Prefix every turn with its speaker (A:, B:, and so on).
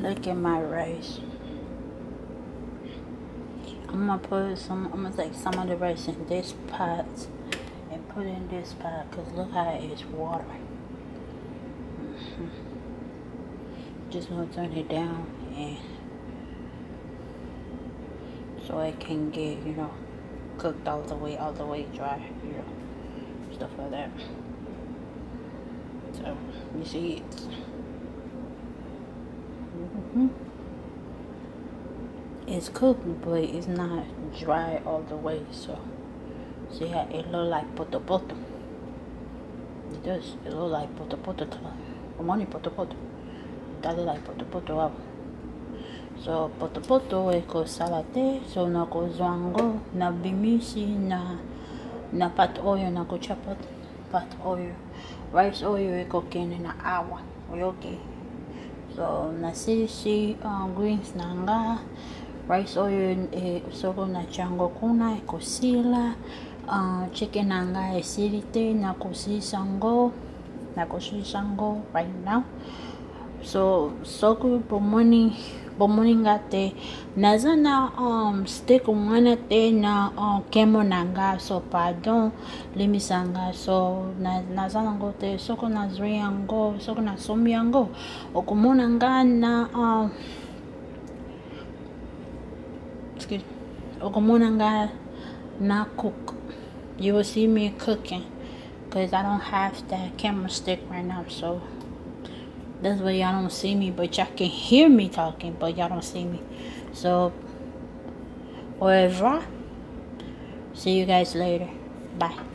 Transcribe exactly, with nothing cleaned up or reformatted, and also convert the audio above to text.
A: Look at my rice. I'm gonna put some. I'm gonna take some of the rice in this pot and put it in this pot, cause look how it's watering. Mm-hmm. Just gonna turn it down and so it can get, you know, cooked all the way, all the way dry, you know, stuff like that. So you see it's. Mm-hmm. It's cooked, but it's not dry all the way. So see how it look like poto poto. It does. It look like poto poto. Omoni poto poto. That look like poto poto up. So poto poto eko salate. So na ko zwango na bimisi na na pat oil na ko chapat pat oil. Rice oil eko kene na awa. Okay. So na sisi uh, greens nanga. Rice oil e soko na chango kuna e kosila uh, chicken nanga e silite na kosisango na kosisango right now. So soko pomoni pomoni ngate nazana um steak mwana te na um, kemo nanga. So pardon limisanga. So na nazana ngote soko na zriango soko na somiango okumona ngana um Okomonanga na cook. You will see me cooking because I don't have that camera stick right now, so that's why y'all don't see me, but y'all can hear me talking, but y'all don't see me. So au revoir. See you guys later. Bye.